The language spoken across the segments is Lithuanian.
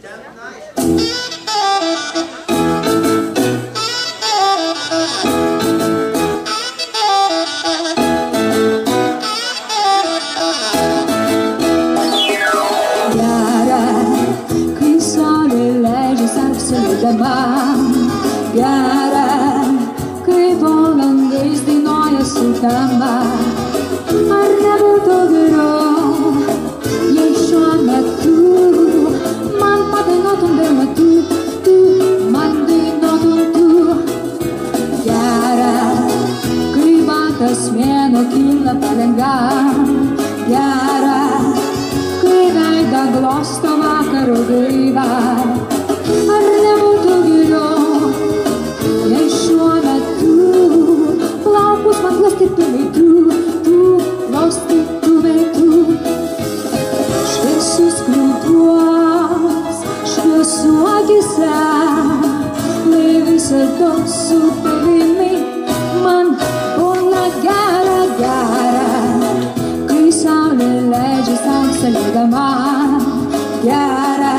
Gara, kai volangais dainuoja sukamba, ar nebūtų geriau, jei šiuo metu man padainuotum dainą tu, man dainuotum tu. Gara, kai baltas mėnuo kyla palengva, gara, kai veidą glosto vakaro gaiva, ar nebūtų geriau, jei šiuo metu plaukus man glastytumei tu, glostytumei tu. Šviesus kliūtuos, šviesų akyse, lai visada su tavimi man būna gera, gera, kai saulė leidžia sau salėdama, gera,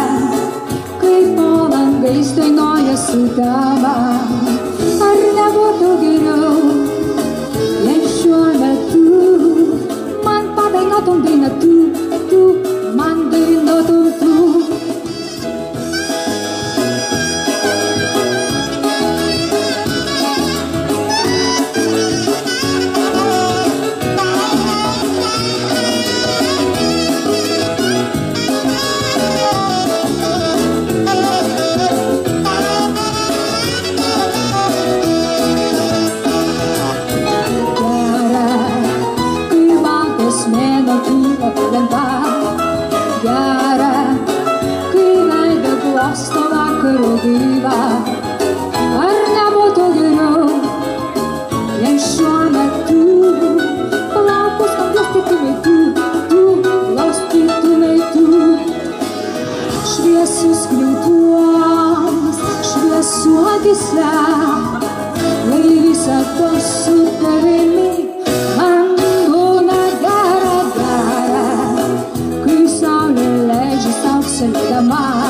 langais dainuoja sukamba, ar nebūtų geriau, jei šiuo metu man padainuotum dainą tu, man dainuotum tu. Gera, kai veidą glosto vakaro gaiva, ar nebūtų geriau, jei šiuo metu plaukus man glastytumei tu, glostytumei tu. Šviesus kliūtuos, šviesų akyse, lai visada su tavimi man būna gera, gera, kai saulė leidžia sau salėdama.